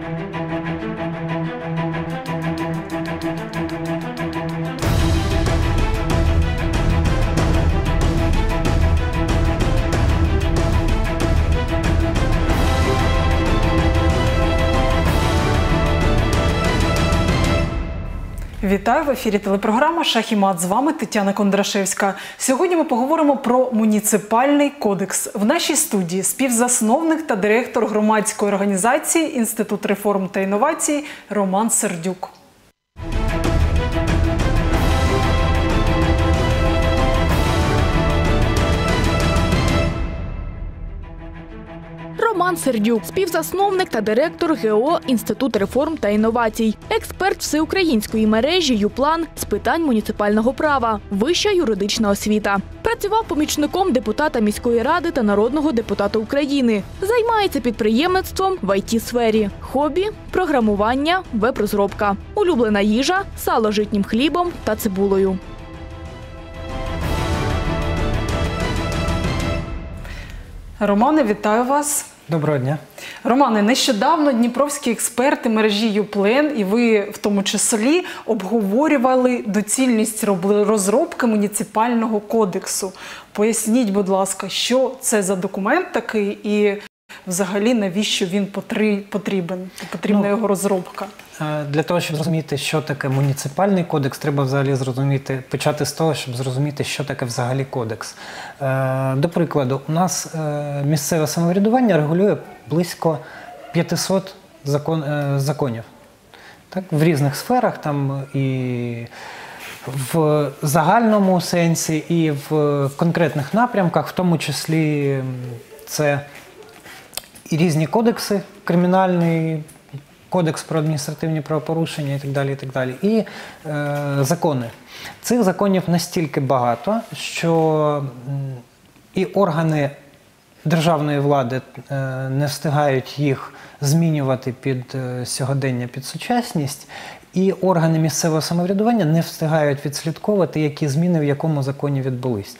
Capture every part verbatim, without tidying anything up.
Вітаю, в ефірі телепрограма «Шах і мат». З вами Тетяна Кондрашевська. Сьогодні ми поговоримо про муніципальний кодекс. В нашій студії співзасновник та директор громадської організації «Інститут реформ та інновацій» Роман Сердюк. Роман Сердюк – співзасновник та директор ГО «Інститут реформ та інновацій», експерт всеукраїнської мережі «Юплан» з питань муніципального права, вища юридична освіта. Працював помічником депутата міської ради та народного депутата України. Займається підприємництвом в ай ті-сфері. Хобі – програмування, веб-розробка. Улюблена їжа – сало житнім хлібом та цибулею. Романе, вітаю вас. Доброго дня. Романе, нещодавно дніпровські експерти мережі «Юплен» і ви в тому числі обговорювали доцільність розробки муніципального кодексу. Поясніть, будь ласка, що це за документ такий і взагалі навіщо він потрібен, потрібна ну, його розробка? Для того, щоб зрозуміти, що таке муніципальний кодекс, треба взагалі зрозуміти, почати з того, щоб зрозуміти, що таке взагалі кодекс. До прикладу, у нас місцеве самоврядування регулює близько п'ятисот закон, законів. Так? В різних сферах, там і в загальному сенсі, і в конкретних напрямках, в тому числі це і різні кодекси, кримінальний кодекс про адміністративні правопорушення і так далі, і так далі, і е, закони. Цих законів настільки багато, що і органи державної влади е, не встигають їх змінювати під е, сьогодення, під сучасність, і органи місцевого самоврядування не встигають відслідковувати, які зміни в якому законі відбулись.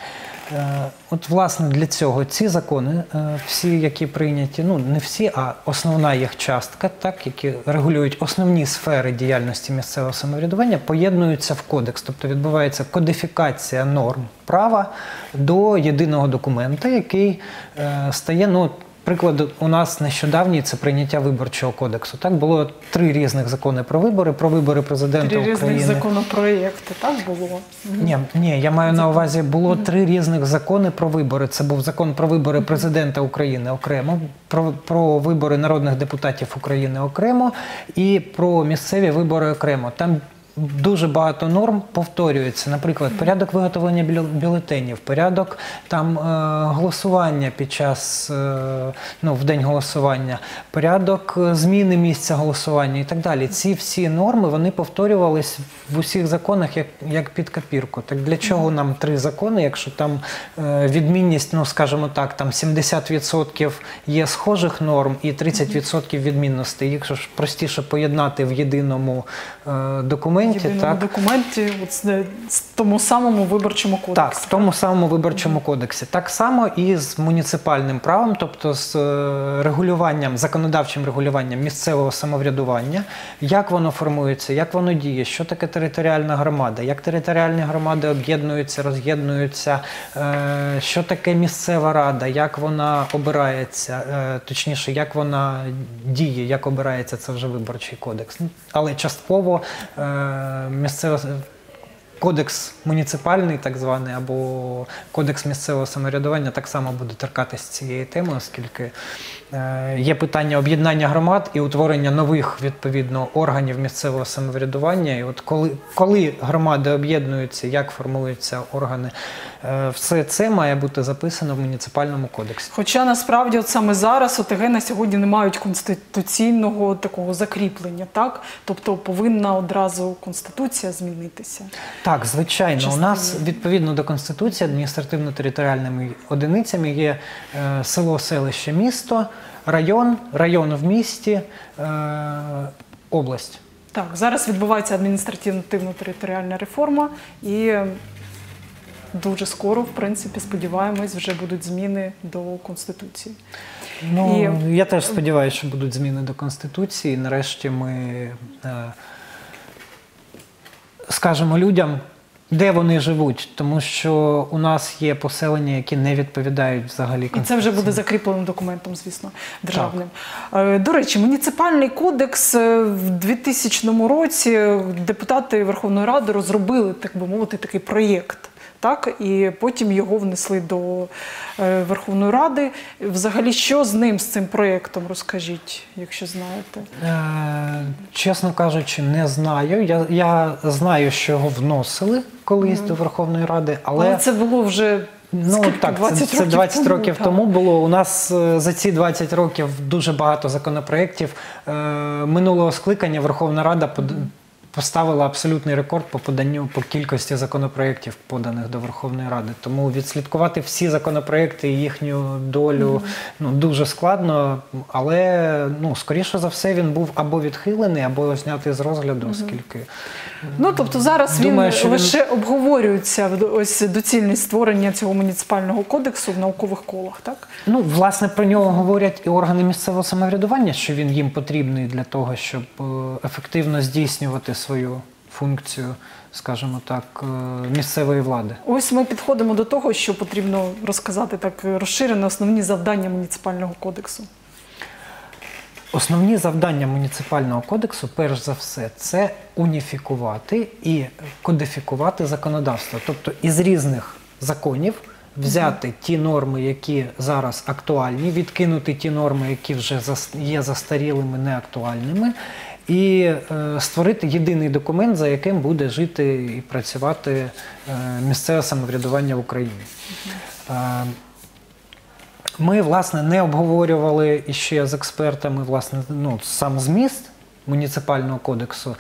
От, власне, для цього ці закони, всі, які прийняті, ну, не всі, а основна їх частка, так, які регулюють основні сфери діяльності місцевого самоврядування, поєднуються в кодекс. Тобто відбувається кодифікація норм права до єдиного документа, який е, стає, ну, приклад у нас нещодавній – це прийняття Виборчого кодексу. Так, було три різних закони про вибори, про вибори президента три України. Три різних законопроєкти, так було? Ні, ні, я маю на увазі, було три різних закони про вибори. Це був закон про вибори президента України окремо, про, про вибори народних депутатів України окремо і про місцеві вибори окремо. Там дуже багато норм повторюється. Наприклад, порядок виготовлення бюлетенів, порядок там е, голосування під час, е, ну, в день голосування, порядок зміни місця голосування і так далі. Ці всі норми, вони повторювались в усіх законах як, як під копірку. Так для чого нам три закони, якщо там е, відмінність, ну, скажімо так, там сімдесят відсотків є схожих норм і тридцять відсотків відмінностей. Їх ж простіше поєднати в єдиному е, документі. В єдиному документі, в тому самому виборчому кодексі. Так, в тому самому виборчому кодексі. Так само і з муніципальним правом, тобто з регулюванням, законодавчим регулюванням місцевого самоврядування, як воно формується, як воно діє, що таке територіальна громада, як територіальні громади об'єднуються, роз'єднуються, що таке місцева рада, як вона обирається, точніше, як вона діє, як обирається, це вже виборчий кодекс. Але частково місцево, кодекс муніципальний, так званий, або кодекс місцевого самоврядування так само буде торкатися цієї теми, оскільки е, є питання об'єднання громад і утворення нових, відповідно, органів місцевого самоврядування. І от коли, коли громади об'єднуються, як формуються органи, е, все це має бути записано в муніципальному кодексі. Хоча насправді от саме зараз О Те Ге на сьогодні не мають конституційного такого закріплення, так? Тобто повинна одразу Конституція змінитися. Так, звичайно. Частина. У нас, відповідно до Конституції, адміністративно-територіальними одиницями є е, село, селище, місто, район, район в місті, е, область. Так, зараз відбувається адміністративно-територіальна реформа і дуже скоро, в принципі, сподіваємось, вже будуть зміни до Конституції. Ну, І я теж сподіваюся, що будуть зміни до Конституції. Нарешті ми е, скажемо людям, де вони живуть, тому що у нас є поселення, які не відповідають взагалі Конституції. І це вже буде закріпленим документом, звісно, державним. Так. До речі, муніципальний кодекс в двохтисячному році депутати Верховної Ради розробили, так би мовити, такий проєкт. Так, і потім його внесли до е, Верховної Ради. Взагалі, що з ним, з цим проєктом, розкажіть, якщо знаєте? Е, чесно кажучи, не знаю. Я, я знаю, що його вносили колись mm. до Верховної Ради, але... Але це було вже... Ну так, двадцять це, це двадцять років, років тому, тому було. У нас за ці двадцять років дуже багато законопроєктів. Е, минулого скликання Верховна Рада под... поставила абсолютний рекорд по поданню, по кількості законопроєктів, поданих до Верховної Ради. Тому відслідкувати всі законопроєкти і їхню долю mm-hmm. ну, дуже складно, але, ну, скоріше за все, він був або відхилений, або знятий з розгляду, mm-hmm. оскільки... Ну, тобто зараз Думаю, він він... лише обговорюється ось доцільність створення цього муніципального кодексу в наукових колах, так? Ну, власне, про нього говорять і органи місцевого самоврядування, що він їм потрібний для того, щоб ефективно здійснювати свою функцію, скажімо так, місцевої влади. Ось ми підходимо до того, що потрібно розказати так розширено основні завдання муніципального кодексу. Основні завдання муніципального кодексу, перш за все, це уніфікувати і кодифікувати законодавство. Тобто із різних законів взяти mm-hmm. ті норми, які зараз актуальні, відкинути ті норми, які вже є застарілими, неактуальними, і е, створити єдиний документ, за яким буде жити і працювати е, місцеве самоврядування в Україні. Mm-hmm. Е, Ми, власне, не обговорювали іще з експертами, власне, ну, сам зміст муніципального кодексу,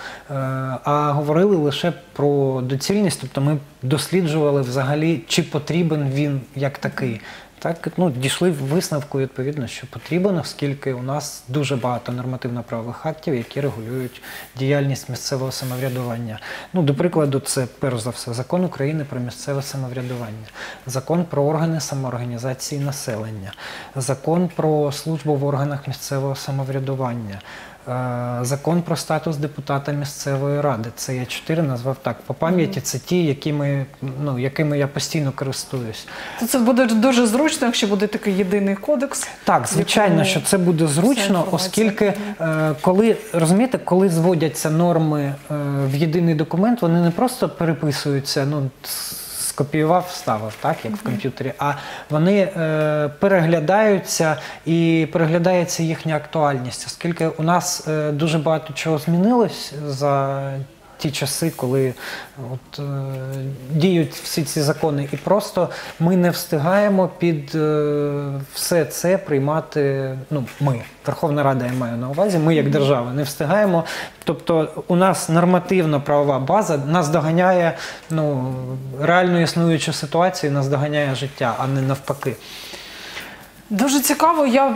а говорили лише про доцільність, тобто ми досліджували взагалі, чи потрібен він як такий. Так, ну, дійшли в висновку, відповідно, що потрібен, оскільки у нас дуже багато нормативно-правових актів, які регулюють діяльність місцевого самоврядування. Ну, до прикладу, це, перш за все, Закон України про місцеве самоврядування, Закон про органи самоорганізації населення, Закон про службу в органах місцевого самоврядування, Закон про статус депутата місцевої ради. Це я чотири назвав так. По пам'яті це ті, якими, ну, якими я постійно користуюсь. То це буде дуже зручно, якщо буде такий єдиний кодекс. Так, звичайно, що це буде зручно, оскільки, коли, розумієте, коли зводяться норми в єдиний документ, вони не просто переписуються, ну, скопіював, вставив, так, як в комп'ютері, а вони е, переглядаються і переглядається їхня актуальність, оскільки у нас е, дуже багато чого змінилось за ті часи, коли от, е, діють всі ці закони, і просто ми не встигаємо під е, все це приймати, ну, ми, Верховна Рада, я маю на увазі, ми як держава не встигаємо, тобто у нас нормативно-правова база нас доганяє, ну, реально існуючу ситуацію, нас доганяє життя, а не навпаки. Дуже цікаво, я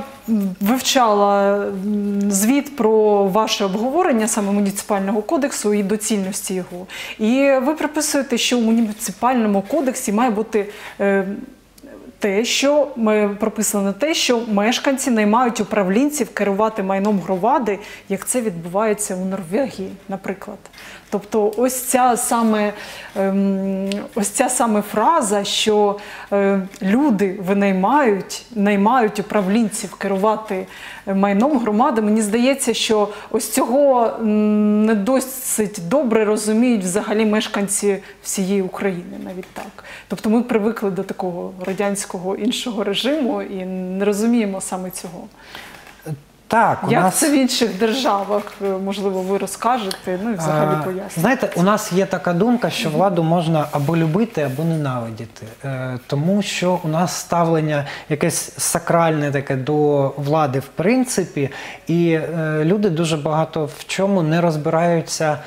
вивчала звіт про ваше обговорення саме муніципального кодексу і доцільності його. І ви приписуєте, що у муніципальному кодексі має бути е, те, що прописано те, що мешканці наймають управлінців керувати майном громади, як це відбувається у Норвегії, наприклад. Тобто ось ця саме, ем, ось ця саме фраза, що е, люди винаймають, наймають управлінців керувати майном громади, мені здається, що ось цього не досить добре розуміють взагалі мешканці всієї України, навіть так. Тобто ми привикли до такого радянського іншого режиму і не розуміємо саме цього. Так, у Як нас... це в інших державах, можливо, ви розкажете, ну і взагалі поясните. Знаєте, у нас є така думка, що владу можна або любити, або ненавидіти. Тому що у нас ставлення якесь сакральне таке до влади в принципі, і люди дуже багато в чому не розбираються,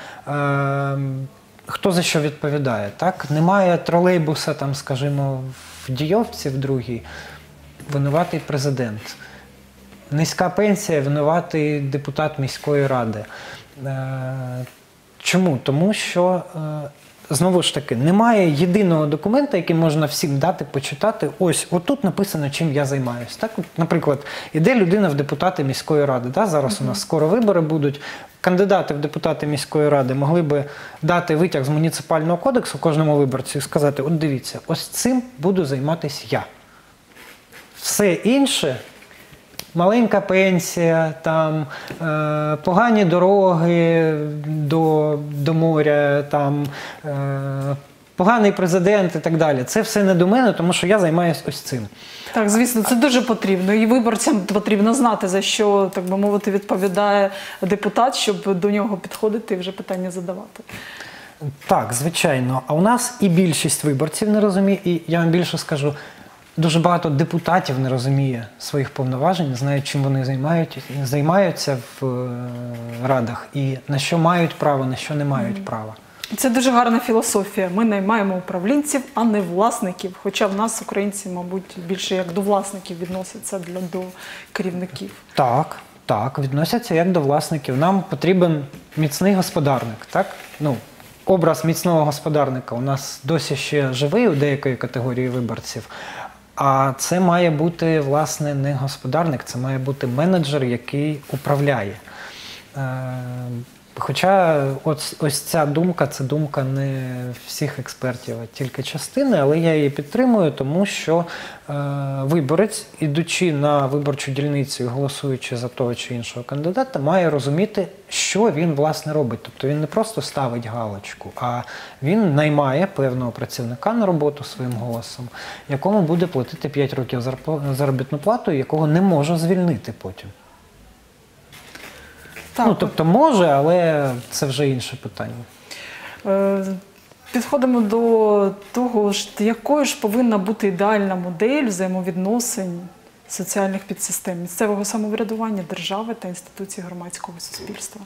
хто за що відповідає. Так? Немає тролейбуса, там, скажімо, в Дійовці, в другій, винуватий президент. Низька пенсія, винуватий депутат міської ради. Чому? Тому що знову ж таки, немає єдиного документа, який можна всім дати, почитати. Ось, отут написано, чим я займаюся. Так, от, наприклад, іде людина в депутати міської ради. Да? Зараз mm-hmm. у нас скоро вибори будуть. Кандидати в депутати міської ради могли би дати витяг з муніципального кодексу кожному виборцю і сказати, от дивіться, ось цим буду займатися я. Все інше, маленька пенсія, там, е, погані дороги до, до моря, там, е, поганий президент і так далі. Це все не до мене, тому що я займаюся ось цим. Так, звісно, це дуже потрібно. І виборцям потрібно знати, за що, так би мовити, відповідає депутат, щоб до нього підходити і вже питання задавати. Так, звичайно. А у нас і більшість виборців не розуміє, і я вам більше скажу, дуже багато депутатів не розуміє своїх повноважень, не знають, чим вони займають, займаються в радах, і на що мають право, на що не мають mm. права. Це дуже гарна філософія. Ми наймаємо управлінців, а не власників. Хоча в нас, українці, мабуть, більше як до власників відносяться для до керівників. Так, так, відносяться як до власників. Нам потрібен міцний господарник, так? Ну, образ міцного господарника у нас досі ще живий у деякої категорії виборців. А це має бути, власне, не господарник, це має бути менеджер, який управляє. Хоча ось, ось ця думка, це думка не всіх експертів, а тільки частини, але я її підтримую, тому що е, виборець, ідучи на виборчу дільницю і голосуючи за того чи іншого кандидата, має розуміти, що він, власне, робить. Тобто він не просто ставить галочку, а він наймає певного працівника на роботу своїм голосом, якому буде платити п'ять років заробітну плату, якого не може звільнити потім. Так. Ну, тобто може, але це вже інше питання. Е, підходимо до того, якою ж повинна бути ідеальна модель взаємовідносин соціальних підсистем місцевого самоврядування, держави та інституцій громадського суспільства.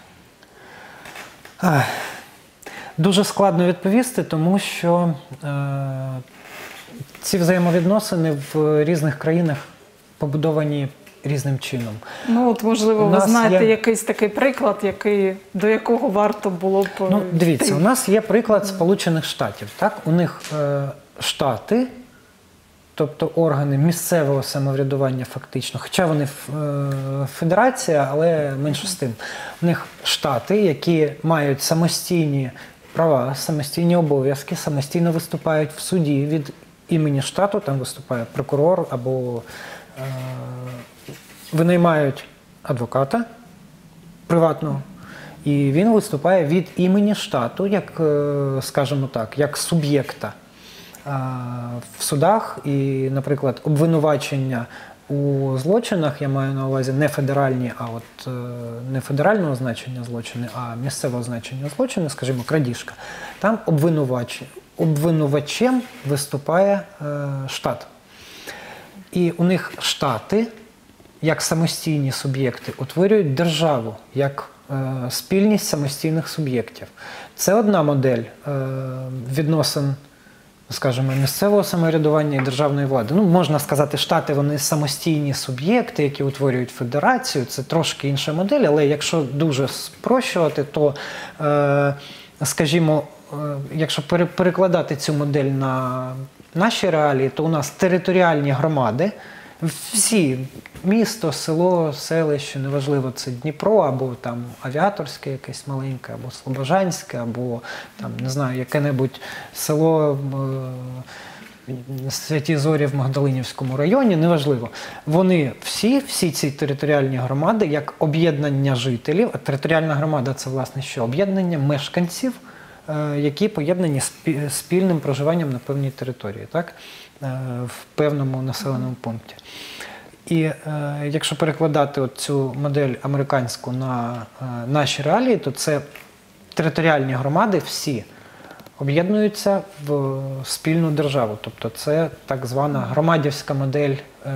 Ах, дуже складно відповісти, тому що е, ці взаємовідносини в різних країнах побудовані різним чином. Ну, от, можливо, ви знаєте є... якийсь такий приклад, який, до якого варто було б... Ну, дивіться, у нас є приклад Сполучених Штатів. Так? У них е, штати, тобто органи місцевого самоврядування фактично, хоча вони е, федерація, але менше з тим. У них штати, які мають самостійні права, самостійні обов'язки, самостійно виступають в суді від імені штату, там виступає прокурор або е, винаймають адвоката приватного, і він виступає від імені штату, як, скажімо так, як суб'єкта в судах. І, наприклад, обвинувачення у злочинах, я маю на увазі не федеральні, а от не федерального значення злочини, а місцевого значення злочини, скажімо, крадіжка, там обвинувач, обвинувачем виступає штат. І у них штати, як самостійні суб'єкти, утворюють державу, як е, спільність самостійних суб'єктів. Це одна модель е, відносин, скажімо, місцевого самоврядування і державної влади. Ну, можна сказати, штати, вони самостійні суб'єкти, які утворюють федерацію, це трошки інша модель, але якщо дуже спрощувати, то, е, скажімо, е, якщо перекладати цю модель на наші реалії, то у нас територіальні громади, всі, місто, село, селище, неважливо, це Дніпро, або там Авіаторське якесь маленьке, або Слобожанське, або там, не знаю, яке-небудь село е, Святі Зорі в Магдалинівському районі, неважливо. Вони всі, всі ці територіальні громади, як об'єднання жителів, а територіальна громада – це, власне, що? Об'єднання мешканців, е, які поєднані спільним проживанням на певній території, так? В певному населеному пункті. І е, якщо перекладати от цю модель американську на е, наші реалії, то це територіальні громади всі об'єднуються в спільну державу. Тобто це так звана громадівська модель е,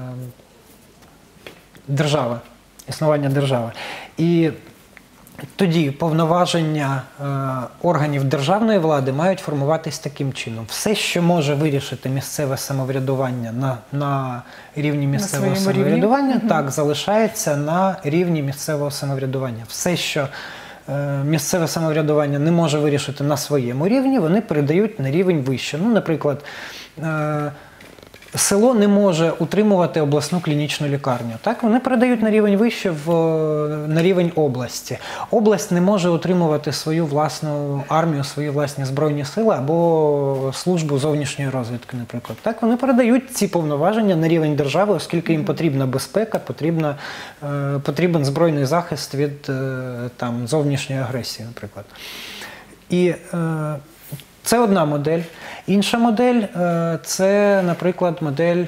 держави, існування держави. І тоді повноваження е, органів державної влади мають формуватись таким чином. Все, що може вирішити місцеве самоврядування на, на рівні місцевого самоврядування, рівні? так, залишається на рівні місцевого самоврядування. Все, що е, місцеве самоврядування не може вирішити на своєму рівні, вони передають на рівень вище. Ну, наприклад, е, село не може утримувати обласну клінічну лікарню. Так? Вони передають на рівень вище, в, на рівень області. Область не може утримувати свою власну армію, свої власні збройні сили або службу зовнішньої розвідки, наприклад. Так? Вони передають ці повноваження на рівень держави, оскільки їм потрібна безпека, потрібна, е, потрібен збройний захист від е, там, зовнішньої агресії, наприклад. І е, це одна модель. Інша модель – це, наприклад, модель,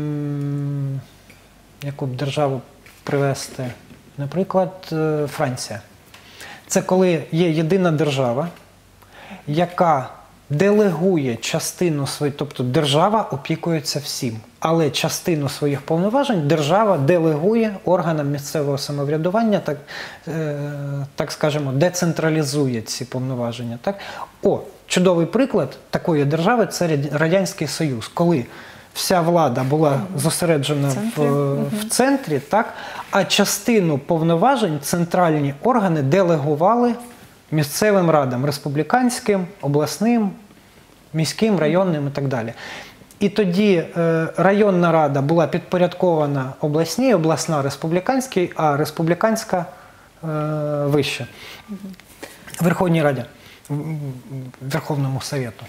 яку б державу привести, наприклад, Франція. Це коли є єдина держава, яка делегує частину своїх, тобто держава опікується всім, але частину своїх повноважень держава делегує органам місцевого самоврядування, так, так скажемо, децентралізує ці повноваження. Так? О, чудовий приклад такої держави – це Радянський Союз, коли вся влада була зосереджена в, в центрі, так? А частину повноважень центральні органи делегували місцевим радам – республіканським, обласним, міським, районним і так далі. І тоді е, районна рада була підпорядкована обласній, обласна – республіканській, а республіканська е, – вище. Верховній Раді. Верховному Совету.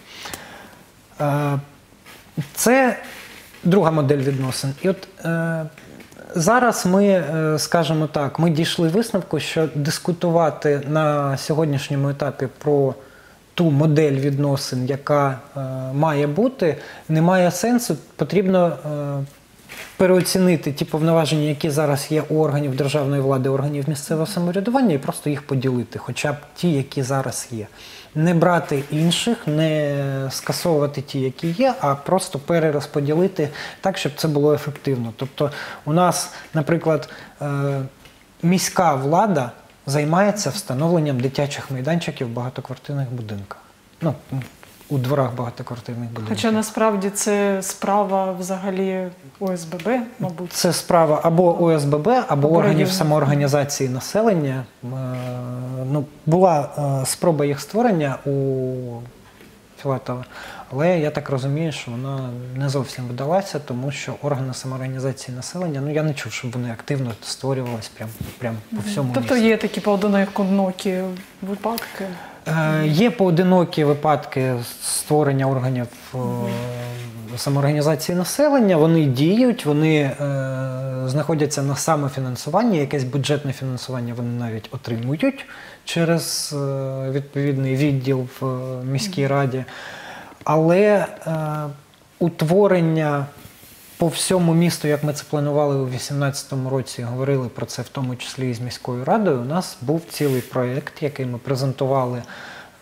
Це друга модель відносин. І от е, зараз ми, скажімо так, ми дійшли висновку, що дискутувати на сьогоднішньому етапі про ту модель відносин, яка е, має бути, немає сенсу. Потрібно е, переоцінити ті повноваження, які зараз є у органів державної влади, органів місцевого самоврядування, і просто їх поділити, хоча б ті, які зараз є. Не брати інших, не скасовувати ті, які є, а просто перерозподілити так, щоб це було ефективно. Тобто у нас, наприклад, міська влада займається встановленням дитячих майданчиків в багатоквартирних будинках. Ну, у дворах багатоквартирних будинків. Хоча насправді це справа взагалі О С Б Б, мабуть. Це справа або О С Б Б, або, або органів самоорганізації населення. Ну, була спроба їх створення у Філатова, але я так розумію, що вона не зовсім вдалася, тому що органи самоорганізації населення, ну я не чув, щоб вони активно створювалися прямо прям по всьому Тобто місту. Є такі поодинокі випадки? Є поодинокі випадки створення органів самоорганізації населення, вони діють, вони е, знаходяться на самофінансуванні, якесь бюджетне фінансування вони навіть отримують через е, відповідний відділ в е, міській раді. Але е, утворення по всьому місту, як ми це планували у дві тисячі вісімнадцятому році, говорили про це в тому числі і з міською радою, у нас був цілий проєкт, який ми презентували е,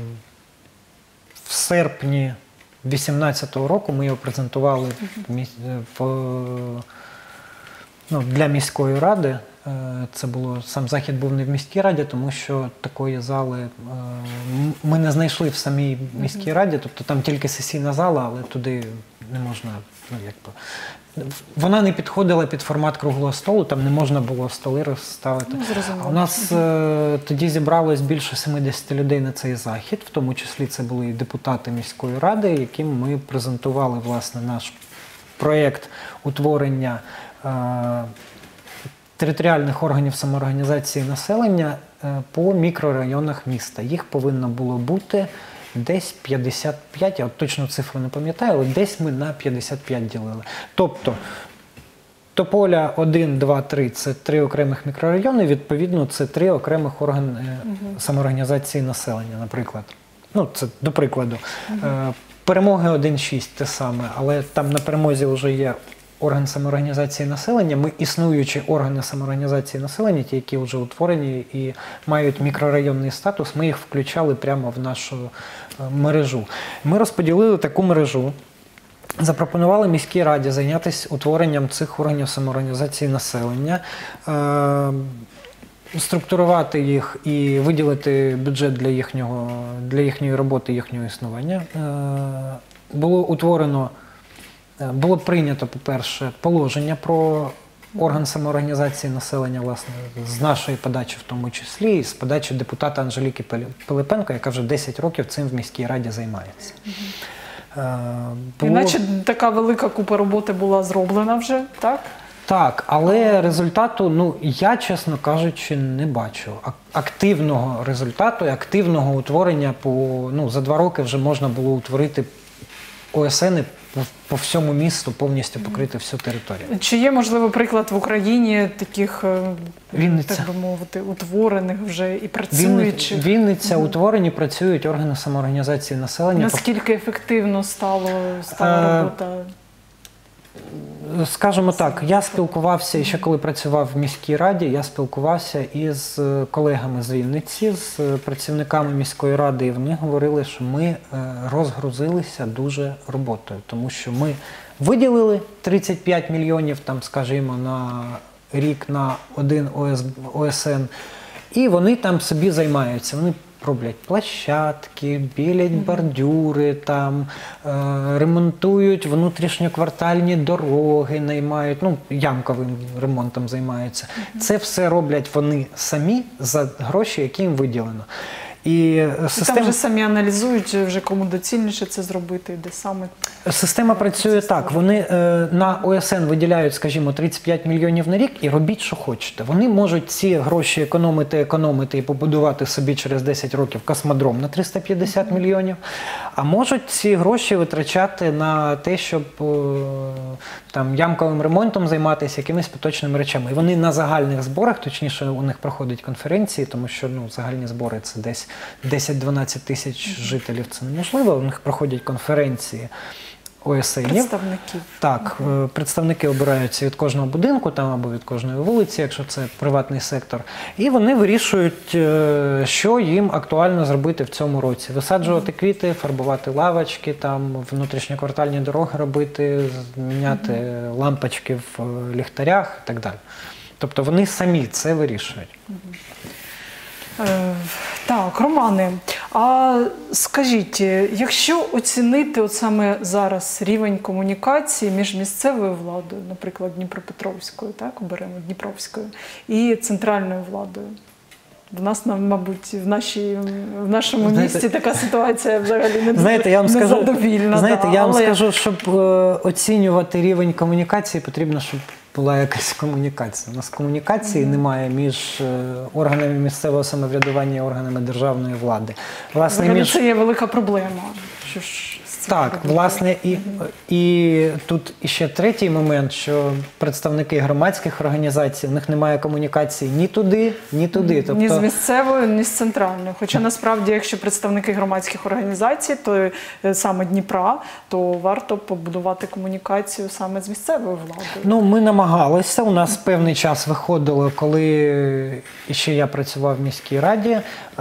в серпні дві тисячі вісімнадцятого року. Ми його презентували в, в, ну, для міської ради. Це було, сам захід був не в міській раді, тому що такої зали ми не знайшли в самій міській раді, тобто там тільки сесійна зала, але туди не можна, ну якби, вона не підходила під формат круглого столу, там не можна було столи розставити. Ну, а у нас е, тоді зібралось більше сімдесят людей на цей захід, в тому числі це були і депутати міської ради, яким ми презентували, власне, наш проєкт утворення е, територіальних органів самоорганізації населення по мікрорайонах міста. Їх повинно було бути десь п'ятдесят п'ять, я от точну цифру не пам'ятаю, але десь ми на п'ятдесят п'ять ділили. Тобто Тополя один, два, три – це три окремих мікрорайони, відповідно це три окремих органи самоорганізації населення, наприклад. Ну, це до прикладу. Uh-huh. Перемоги один, шість – те саме, але там на Перемозі вже є орган самоорганізації населення. Ми існуючі органи самоорганізації населення, ті, які вже утворені і мають мікрорайонний статус, ми їх включали прямо в нашу мережу. Ми розподілили таку мережу, запропонували міській раді зайнятися утворенням цих органів самоорганізації населення, структурувати їх і виділити бюджет для їхнього, для їхньої роботи, їхнього існування. Було утворено Було прийнято, по-перше, положення про орган самоорганізації населення, власне, з нашої подачі в тому числі, і з подачі депутата Анжеліки Пилипенко, яка вже десять років цим в міській раді займається. Е, було... Іначе така велика купа роботи була зроблена вже, так? Так, але результату, ну, я, чесно кажучи, не бачу. Активного результату, активного утворення, по, ну, за два роки вже можна було утворити О С Н по, по всьому місту, повністю покрити всю територію. Чи є, можливо, приклад в Україні таких, Вінниця. так би мовити, утворених вже і працюючих? Вінниця, Вінниця угу. утворені, працюють органи самоорганізації населення. Наскільки ефективно стало, стала робота? Скажімо так, я спілкувався, ще коли працював в міській раді, я спілкувався із колегами з Вінниці, з працівниками міської ради, і вони говорили, що ми розгрузилися дуже роботою, тому що ми виділили тридцять п'ять мільйонів, там, скажімо, на рік на один О С Н, і вони там собі займаються. Вони роблять площадки, білять бордюри, там, е, ремонтують внутрішньоквартальні дороги, наймають, ну, ямковим ремонтом займаються. Це все роблять вони самі за гроші, які їм виділено. І система... Там вже самі аналізують, вже кому доцільніше це зробити, де саме. Система працює так. Вони е, на О С Н виділяють, скажімо, тридцять п'ять мільйонів на рік і робіть, що хочете. Вони можуть ці гроші економити, економити і побудувати собі через десять років космодром на триста п'ятдесят мільйонів, а можуть ці гроші витрачати на те, щоб е, там, ямковим ремонтом займатися, якимись поточними речами. І вони на загальних зборах, точніше, у них проходять конференції, тому що, ну, загальні збори – це десь десять-дванадцять тисяч жителів, це неможливо, у них проходять конференції О С Нів. Представників. Так, угу. Представники обираються від кожного будинку там, або від кожної вулиці, якщо це приватний сектор. І вони вирішують, що їм актуально зробити в цьому році. Висаджувати квіти, фарбувати лавочки, там, внутрішньоквартальні дороги робити, міняти угу. лампочки в ліхтарях і так далі. Тобто вони самі це вирішують. Угу. Так, Романе, а скажіть, якщо оцінити от саме зараз рівень комунікації між місцевою владою, наприклад, Дніпропетровською, так, оберемо Дніпровською, і центральною владою, в нас, мабуть, в, нашій, в нашому знаєте, місті така ситуація взагалі не знаєте, я вам незадовільна. Знаєте, да, я вам але... скажу, щоб е, оцінювати рівень комунікації, потрібно, щоб була якась комунікація. У нас комунікації mm-hmm. немає між е, органами місцевого самоврядування і органами державної влади. Власне, взагалі між... це є велика проблема. Що ж Так, власне, і, mm-hmm. і тут ще третій момент, що представники громадських організацій, у них немає комунікації ні туди, ні туди. Mm-hmm. Тобто... Ні з місцевою, ні з центральною. Хоча насправді, якщо представники громадських організацій, то саме Дніпра, то варто побудувати комунікацію саме з місцевою владою. Ну, ми намагалися, у нас певний час виходило, коли ще я працював в міській раді,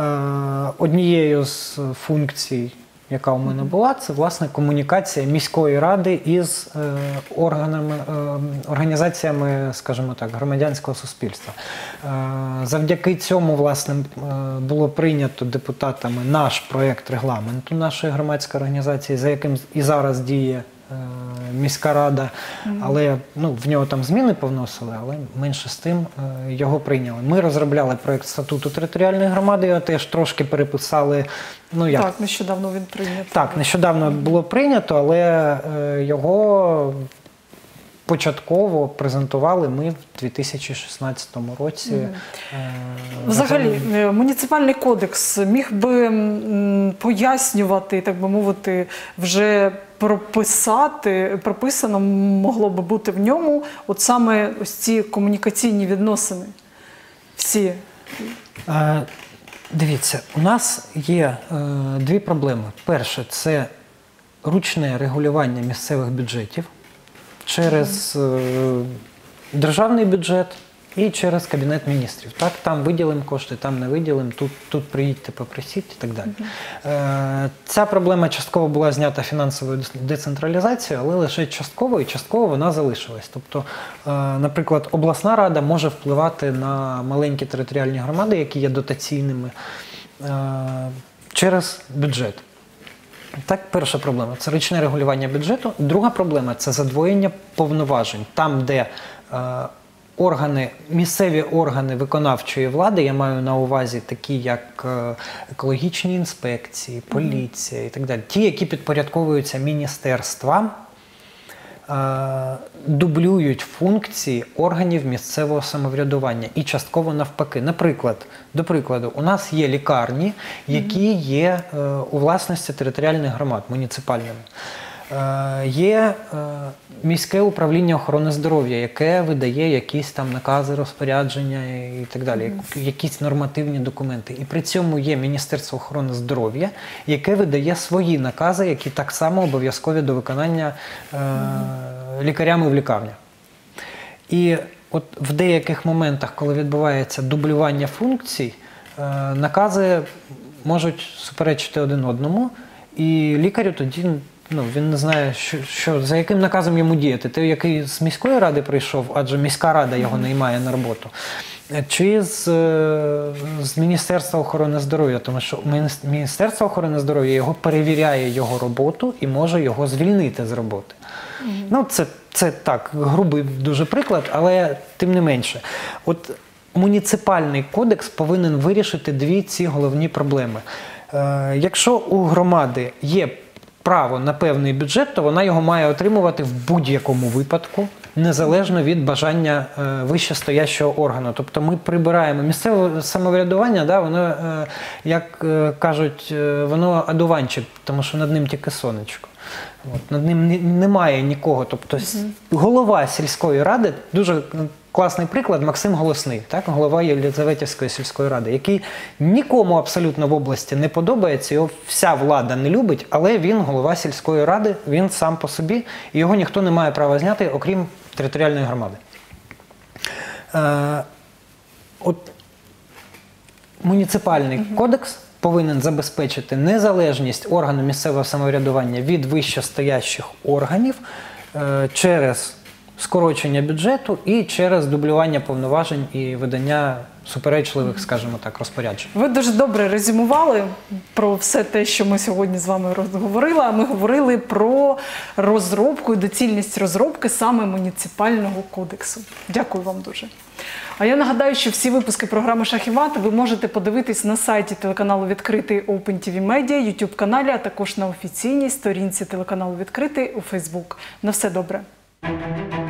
однією з функцій, яка у мене була, це, власне, комунікація міської ради із е, органами, е, організаціями, скажімо так, громадянського суспільства. Е, завдяки цьому, власне, було прийнято депутатами наш проєкт регламенту нашої громадської організації, за яким і зараз діє міська рада, але ну, в нього там зміни повносили, але менше з тим його прийняли. Ми розробляли проєкт статуту територіальної громади, його теж трошки переписали. Ну, як? Так, нещодавно він прийнятий. Так, нещодавно було прийнято, але його початково презентували ми в дві тисячі шістнадцятому році. Mm. Взагалі, муніципальний кодекс міг би пояснювати, так би мовити, вже прописати, прописано могло би бути в ньому от саме ось ці комунікаційні відносини. Всі. А, дивіться, у нас є е, дві проблеми. Перше, це ручне регулювання місцевих бюджетів через е, державний бюджет і через Кабінет міністрів. Так, там виділимо кошти, там не виділимо, тут, тут приїдьте, попросіть і так далі. Е, ця проблема частково була знята фінансовою децентралізацією, але лише частково, і частково вона залишилась. Тобто, е, наприклад, обласна рада може впливати на маленькі територіальні громади, які є дотаційними, е, через бюджет. Так, перша проблема – це ручне регулювання бюджету. Друга проблема – це задвоєння повноважень. Там, де е, органи, місцеві органи виконавчої влади, я маю на увазі такі, як е, екологічні інспекції, поліція і так далі, ті, які підпорядковуються міністерствам, е, дублюють функції органів місцевого самоврядування і частково навпаки. Наприклад, до прикладу, у нас є лікарні, які є е, у власності територіальних громад, муніципальними. Е, є е, міське управління охорони здоров'я, яке видає якісь там накази, розпорядження і так далі, якісь нормативні документи. І при цьому є Міністерство охорони здоров'я, яке видає свої накази, які так само обов'язкові до виконання е, лікарями в лікарнях. І от в деяких моментах, коли відбувається дублювання функцій, е, накази можуть суперечити один одному, і лікарю тоді ну, він не знає, що, що, за яким наказом йому діяти. Той, який з міської ради прийшов, адже міська рада його наймає на роботу, чи з, з Міністерства охорони здоров'я, тому що Міністерство охорони здоров'я його перевіряє його роботу і може його звільнити з роботи. Mm-hmm. Ну, це, це так, грубий дуже приклад, але тим не менше. От муніципальний кодекс повинен вирішити дві ці головні проблеми. Е, якщо у громади є право на певний бюджет, то вона його має отримувати в будь-якому випадку, незалежно від бажання е, вищестоящого органу. Тобто ми прибираємо місцеве самоврядування, да, воно, е, як е, кажуть, е, воно одуванчик, тому що над ним тільки сонечко. От, над ним не, немає нікого. Тобто mm-hmm. голова сільської ради, дуже класний приклад, Максим Голосний, так, голова Єлизаветівської сільської ради, який нікому абсолютно в області не подобається, його вся влада не любить, але він голова сільської ради, він сам по собі, і його ніхто не має права зняти, окрім територіальної громади. Е, от муніципальний mm-hmm. кодекс повинен забезпечити незалежність органу місцевого самоврядування від вищестоящих органів е, через скорочення бюджету і через дублювання повноважень і видання суперечливих, скажімо так, розпоряджень. Ви дуже добре резюмували про все те, що ми сьогодні з вами розговорили. А ми говорили про розробку і доцільність розробки саме муніципального кодексу. Дякую вам дуже. А я нагадаю, що всі випуски програми «Шах і мат» ви можете подивитись на сайті телеканалу «Відкритий» Open ті ві Media, YouTube-каналі, а також на офіційній сторінці телеканалу «Відкритий» у Facebook. На все добре. Thank you.